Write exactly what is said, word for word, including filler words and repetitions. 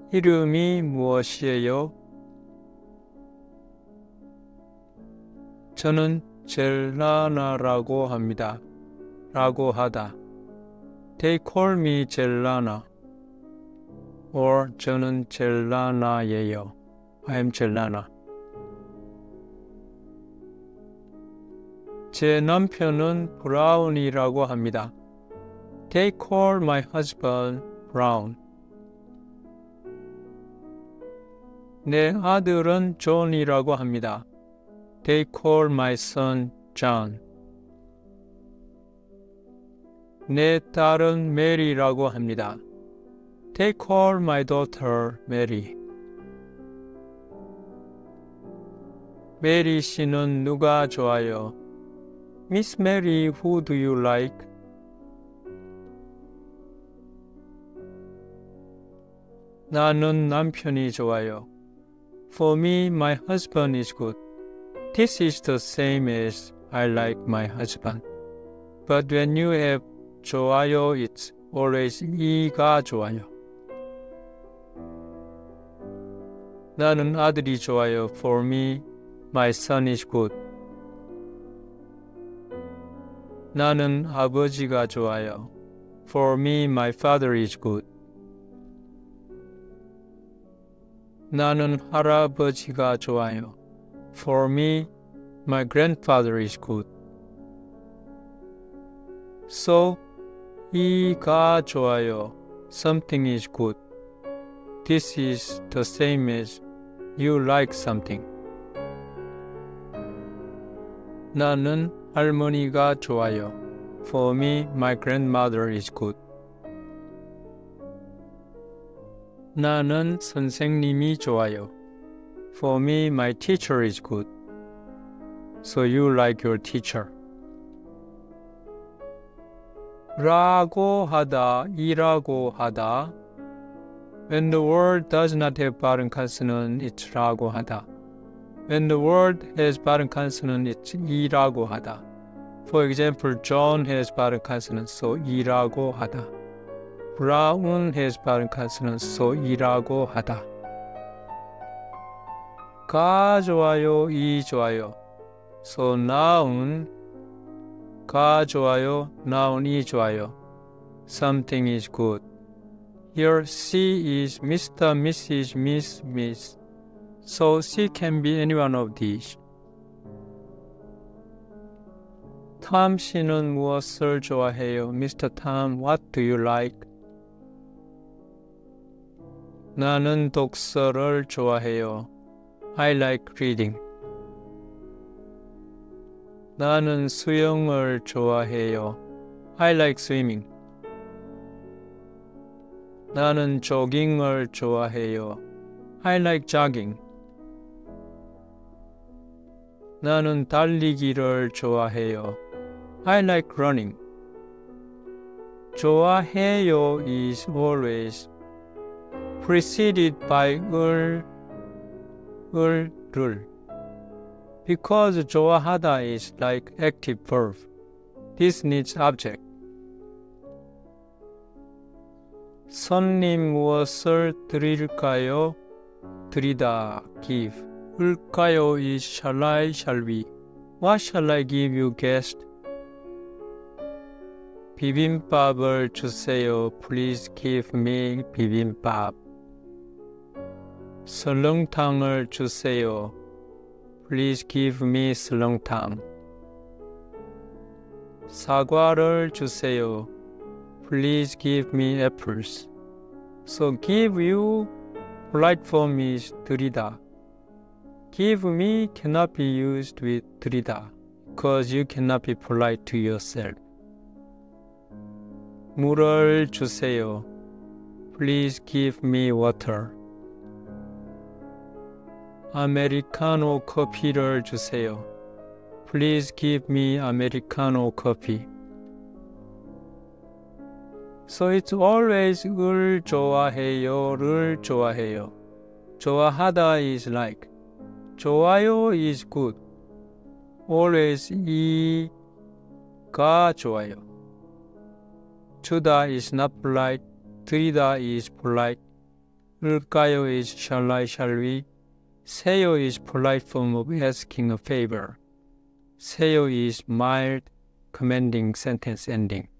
이름이 무엇이에요? 저는 젤라나라고 합니다. 라고 하다. They call me 젤라나. or 저는 젤라나예요. I am 젤라나. 제 남편은 브라운이라고 합니다. They call my husband Brown. 내 아들은 존이라고 합니다. They call my son John. 내 딸은 메리라고 합니다. They call my daughter Mary. 메리 씨는 누가 좋아요? Miss Mary, who do you like? 나는 남편이 좋아요. For me, my husband is good. This is the same as I like my husband. But when you have 좋아요, it's always 이가 좋아요. 나는 아들이 좋아요. For me, my son is good. 나는 아버지가 좋아요. For me, my father is good. 나는 할아버지가 좋아요. For me, my grandfather is good. So, 이가 좋아요. Something is good. This is the same as you like something. 나는 할머니가 좋아요. For me, my grandmother is good. 나는 선생님이 좋아요. For me, my teacher is good. So you like your teacher. 라고 하다, 이라고 하다. When the word does not have 발음 consonant, it's 라고 하다. When the word has 발음 consonant, it's 이라고 하다. For example, John has 발음 consonant, so 이라고 하다. Brown has 발음 consonant, so 이라고 하다. 가 좋아요, 이 좋아요. So noun, 가 좋아요, noun 이 좋아요. Something is good. Here C is Mister, Missus, Miss, Miss. So C can be any one of these. 톰 씨는 무엇을 좋아해요? Mister Tom, what do you like? 나는 독서를 좋아해요. I like reading. 나는 수영을 좋아해요. I like swimming. 나는 조깅을 좋아해요. I like jogging. 나는 달리기를 좋아해요. I like running. 좋아해요 is always preceded by 을, 을를. Because 좋아하다 is like active verb. This needs object. 손님 무엇을 드릴까요? 드리다, give. 을까요 is shall I, shall we. What shall I give you, guest? 비빔밥을 주세요. Please give me 비빔밥. 설렁탕을 주세요. Please give me 설렁탕. 사과를 주세요. Please give me apples. So give you, polite form is 드리다. Give me cannot be used with 드리다 because you cannot be polite to yourself. 물을 주세요. Please give me water. 아메리카노 커피를 주세요. Please give me Americano coffee. So it's always 을 좋아해요를 좋아해요. 좋아하다 is like. 좋아요 is good. Always 이가 좋아요. 주다 is not polite. 드리다 is polite. 을까요 is shall I, shall we. 세요 is polite form of asking a favor. 세요 is mild, commanding sentence ending.